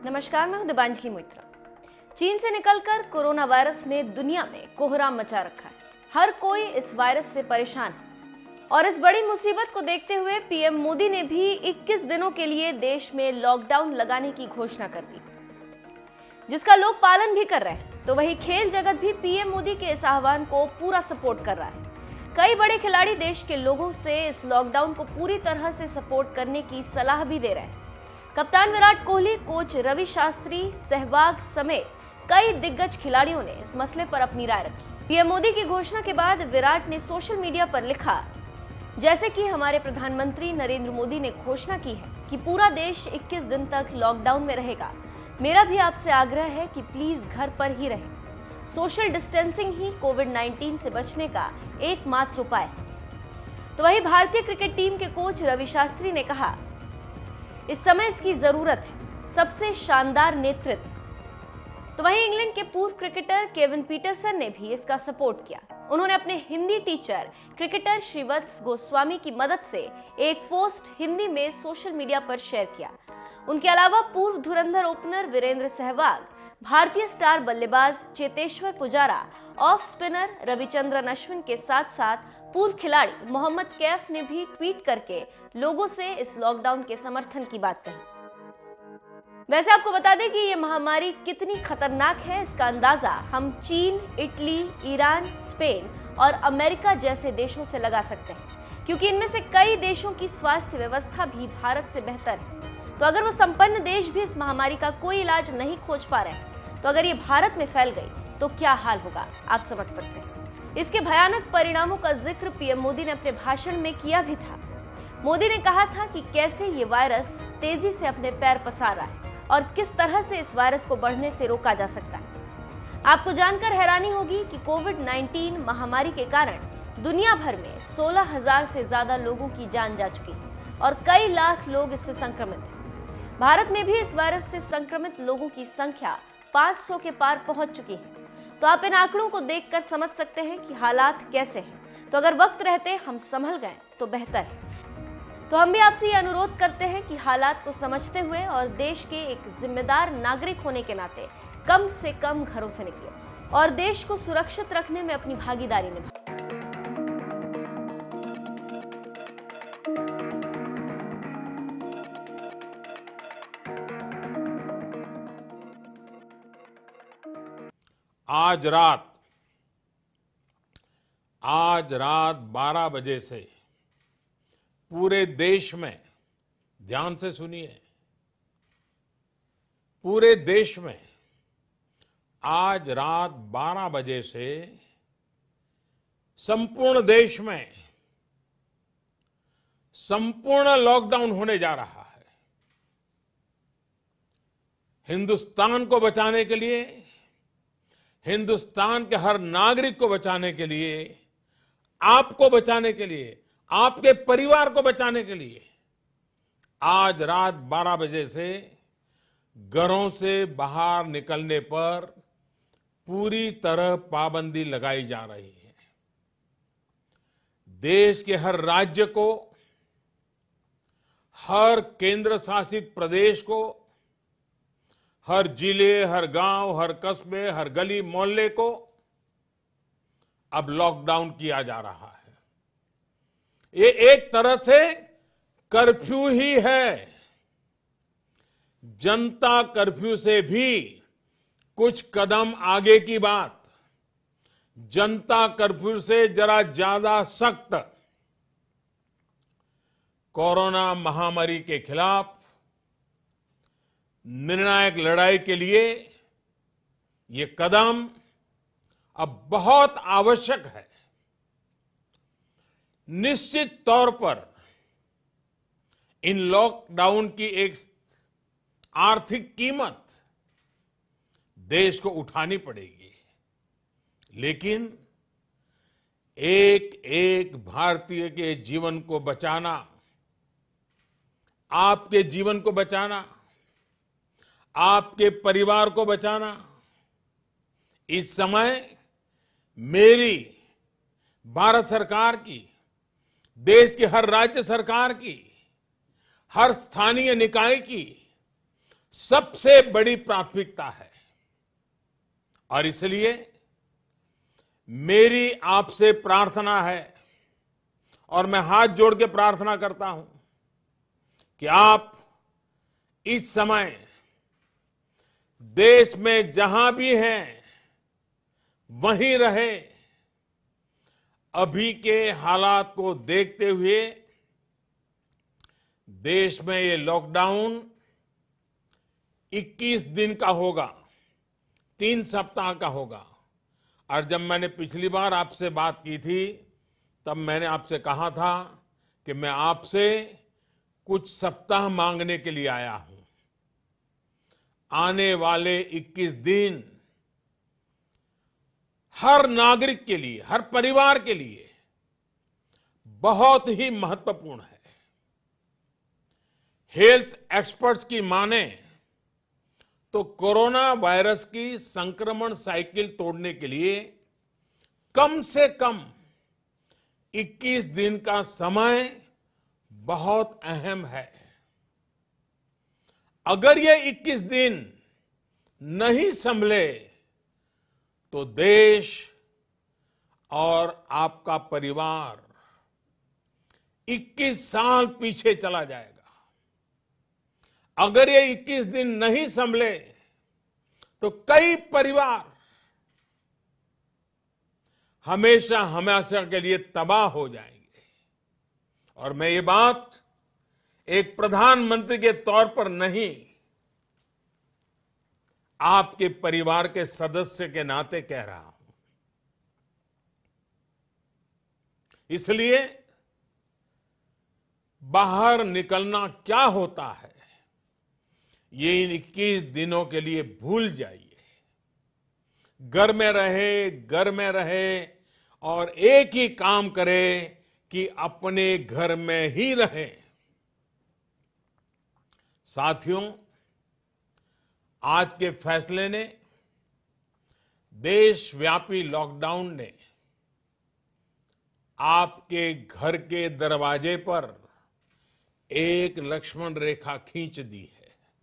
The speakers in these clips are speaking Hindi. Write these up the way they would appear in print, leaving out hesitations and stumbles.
नमस्कार, मैं हूं दिबांजलि मोइत्रा। चीन से निकलकर कोरोना वायरस ने दुनिया में कोहराम मचा रखा है। हर कोई इस वायरस से परेशान है और इस बड़ी मुसीबत को देखते हुए पीएम मोदी ने भी 21 दिनों के लिए देश में लॉकडाउन लगाने की घोषणा कर दी, जिसका लोग पालन भी कर रहे हैं। तो वहीं खेल जगत भी पीएम मोदी के इस आह्वान को पूरा सपोर्ट कर रहा है। कई बड़े खिलाड़ी देश के लोगों से इस लॉकडाउन को पूरी तरह से सपोर्ट करने की सलाह भी दे रहे हैं। कप्तान विराट कोहली, कोच रवि शास्त्री, सहवाग समेत कई दिग्गज खिलाड़ियों ने इस मसले पर अपनी राय रखी। पीएम मोदी की घोषणा के बाद विराट ने सोशल मीडिया पर लिखा, जैसे कि हमारे प्रधानमंत्री नरेंद्र मोदी ने घोषणा की है कि पूरा देश 21 दिन तक लॉकडाउन में रहेगा, मेरा भी आपसे आग्रह है कि प्लीज घर पर ही रहें। सोशल डिस्टेंसिंग ही कोविड-19 से बचने का एकमात्र उपाय है। तो वहीं भारतीय क्रिकेट टीम के कोच रवि शास्त्री ने कहा, इस समय इसकी जरूरत है, सबसे शानदार नेतृत्व। तो वहीं इंग्लैंड के पूर्व क्रिकेटर केविन पीटरसन ने भी इसका सपोर्ट किया। उन्होंने अपने हिंदी टीचर क्रिकेटर श्रीवत्स गोस्वामी की मदद से एक पोस्ट हिंदी में सोशल मीडिया पर शेयर किया। उनके अलावा पूर्व धुरंधर ओपनर वीरेंद्र सहवाग, भारतीय स्टार बल्लेबाज चेतेश्वर पुजारा, ऑफ स्पिनर रविचंद्रन अश्विन के साथ साथ पूर्व खिलाड़ी मोहम्मद कैफ ने भी ट्वीट करके लोगों से इस लॉकडाउन के समर्थन की बात कही। वैसे आपको बता दें कि ये महामारी कितनी खतरनाक है, इसका अंदाजा हम चीन, इटली, ईरान, स्पेन और अमेरिका जैसे देशों से लगा सकते हैं, क्योंकि इनमें से कई देशों की स्वास्थ्य व्यवस्था भी भारत से बेहतर है। तो अगर वो संपन्न देश भी इस महामारी का कोई इलाज नहीं खोज पा रहे हैं, तो अगर ये भारत में फैल गई तो क्या हाल होगा, आप समझ सकते हैं। इसके भयानक परिणामों का जिक्र पीएम मोदी ने अपने भाषण में किया भी था। मोदी ने कहा था कि कैसे ये वायरस तेजी से अपने पैर पसार रहा है और किस तरह से इस वायरस को बढ़ने से रोका जा सकता है। आपको जानकर हैरानी होगी कि कोविड-19 महामारी के कारण दुनिया भर में 16,000 से ज्यादा लोगों की जान जा चुकी है और कई लाख लोग इससे संक्रमित हैं। भारत में भी इस वायरस से संक्रमित लोगों की संख्या 500 के पार पहुंच चुकी है। तो आप इन आंकड़ों को देखकर समझ सकते हैं कि हालात कैसे हैं। तो अगर वक्त रहते हम संभल गए तो बेहतर है। तो हम भी आपसे ये अनुरोध करते हैं कि हालात को समझते हुए और देश के एक जिम्मेदार नागरिक होने के नाते कम से कम घरों से निकलें और देश को सुरक्षित रखने में अपनी भागीदारी निभाएं। आज रात 12 बजे से पूरे देश में, ध्यान से सुनिए, पूरे देश में आज रात 12 बजे से संपूर्ण देश में संपूर्ण लॉकडाउन होने जा रहा है। हिंदुस्तान को बचाने के लिए, हिंदुस्तान के हर नागरिक को बचाने के लिए, आपको बचाने के लिए, आपके परिवार को बचाने के लिए आज रात 12 बजे से घरों से बाहर निकलने पर पूरी तरह पाबंदी लगाई जा रही है। देश के हर राज्य को, हर केंद्र शासित प्रदेश को, हर जिले, हर गांव, हर कस्बे, हर गली मोहल्ले को अब लॉकडाउन किया जा रहा है। ये एक तरह से कर्फ्यू ही है। जनता कर्फ्यू से भी कुछ कदम आगे की बात। जनता कर्फ्यू से जरा ज्यादा सख्त। कोरोना महामारी के खिलाफ निर्णायक लड़ाई के लिए ये कदम अब बहुत आवश्यक है। निश्चित तौर पर इन लॉकडाउन की एक आर्थिक कीमत देश को उठानी पड़ेगी, लेकिन एक एक भारतीय के जीवन को बचाना, आपके जीवन को बचाना, आपके परिवार को बचाना, इस समय मेरी, भारत सरकार की, देश की हर राज्य सरकार की, हर स्थानीय निकाय की सबसे बड़ी प्राथमिकता है। और इसलिए मेरी आपसे प्रार्थना है और मैं हाथ जोड़ के प्रार्थना करता हूं कि आप इस समय देश में जहां भी हैं वहीं रहे। अभी के हालात को देखते हुए देश में ये लॉकडाउन 21 दिन का होगा, 3 सप्ताह का होगा। और जब मैंने पिछली बार आपसे बात की थी तब मैंने आपसे कहा था कि मैं आपसे कुछ सप्ताह मांगने के लिए आया हूं। आने वाले 21 दिन हर नागरिक के लिए, हर परिवार के लिए बहुत ही महत्वपूर्ण है। हेल्थ एक्सपर्ट्स की माने तो कोरोना वायरस की संक्रमण साइकिल तोड़ने के लिए कम से कम 21 दिन का समय बहुत अहम है। अगर ये 21 दिन नहीं संभले तो देश और आपका परिवार 21 साल पीछे चला जाएगा। अगर ये 21 दिन नहीं संभले तो कई परिवार हमेशा हमेशा के लिए तबाह हो जाएंगे। और मैं ये बात एक प्रधानमंत्री के तौर पर नहीं, आपके परिवार के सदस्य के नाते कह रहा हूं। इसलिए बाहर निकलना क्या होता है ये इन 21 दिनों के लिए भूल जाइए। घर में रहे और एक ही काम करें कि अपने घर में ही रहें। साथियों, आज के फैसले ने, देशव्यापी लॉकडाउन ने आपके घर के दरवाजे पर एक लक्ष्मण रेखा खींच दी है।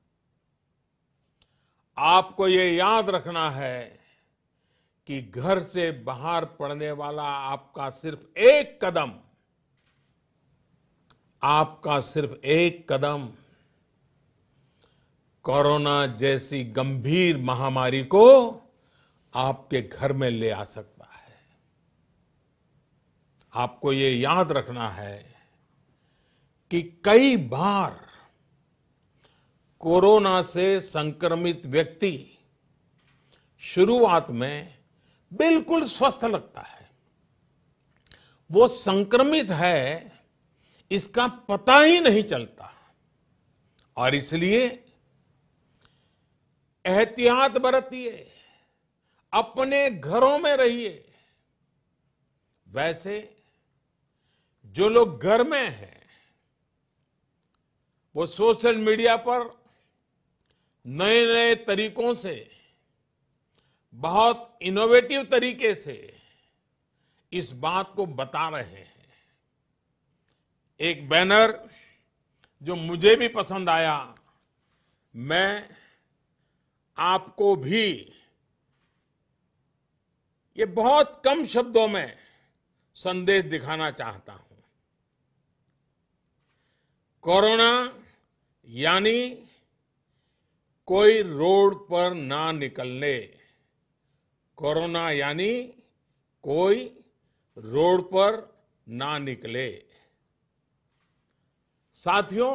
आपको ये याद रखना है कि घर से बाहर पड़ने वाला आपका सिर्फ एक कदम कोरोना जैसी गंभीर महामारी को आपके घर में ले आ सकता है। आपको ये याद रखना है कि कई बार कोरोना से संक्रमित व्यक्ति शुरुआत में बिल्कुल स्वस्थ लगता है, वो संक्रमित है इसका पता ही नहीं चलता। और इसलिए एहतियात बरतिए, अपने घरों में रहिए। वैसे जो लोग घर में हैं वो सोशल मीडिया पर नए नए तरीकों से, बहुत इनोवेटिव तरीके से इस बात को बता रहे हैं। एक बैनर जो मुझे भी पसंद आया, मैं आपको भी ये बहुत कम शब्दों में संदेश दिखाना चाहता हूं। कोरोना यानी कोई रोड पर ना निकलने। कोरोना यानी कोई रोड पर ना निकले। साथियों,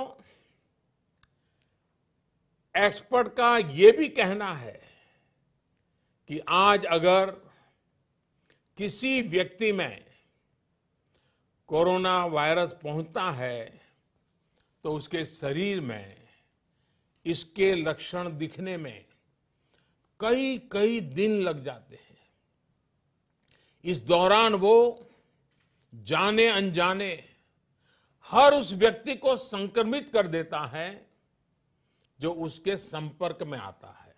एक्सपर्ट का ये भी कहना है कि आज अगर किसी व्यक्ति में कोरोना वायरस पहुंचता है तो उसके शरीर में इसके लक्षण दिखने में कई दिन लग जाते हैं। इस दौरान वो जाने अनजाने हर उस व्यक्ति को संक्रमित कर देता है जो उसके संपर्क में आता है।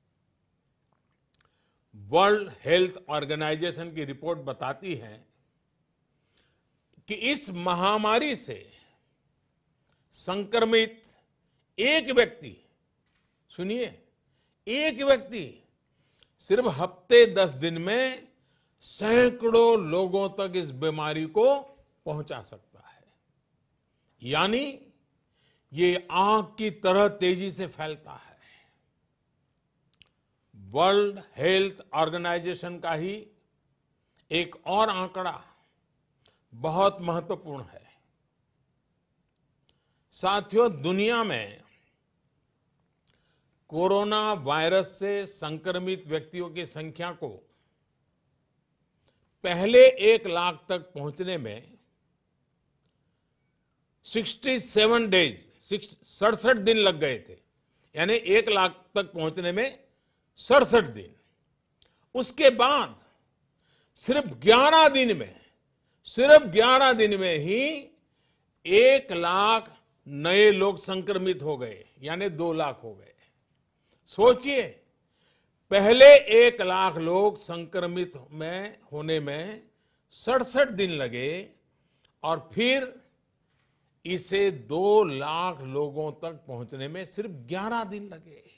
वर्ल्ड हेल्थ ऑर्गेनाइजेशन की रिपोर्ट बताती है कि इस महामारी से संक्रमित एक व्यक्ति सुनिए, एक व्यक्ति सिर्फ हफ्ते 10 दिन में सैकड़ों लोगों तक इस बीमारी को पहुंचा सकता है। यानी ये आग की तरह तेजी से फैलता है। वर्ल्ड हेल्थ ऑर्गेनाइजेशन का ही एक और आंकड़ा बहुत महत्वपूर्ण है। साथियों, दुनिया में कोरोना वायरस से संक्रमित व्यक्तियों की संख्या को पहले 1 लाख तक पहुंचने में 67 डेज 67 दिन लग गए थे। यानी 1 लाख तक पहुंचने में 67 दिन। उसके बाद सिर्फ 11 दिन में ही 1 लाख नए लोग संक्रमित हो गए, यानी 2 लाख हो गए। सोचिए, पहले 1 लाख लोग संक्रमित में होने में 67 दिन लगे और फिर इसे 2 लाख लोगों तक पहुंचने में सिर्फ 11 दिन लगे।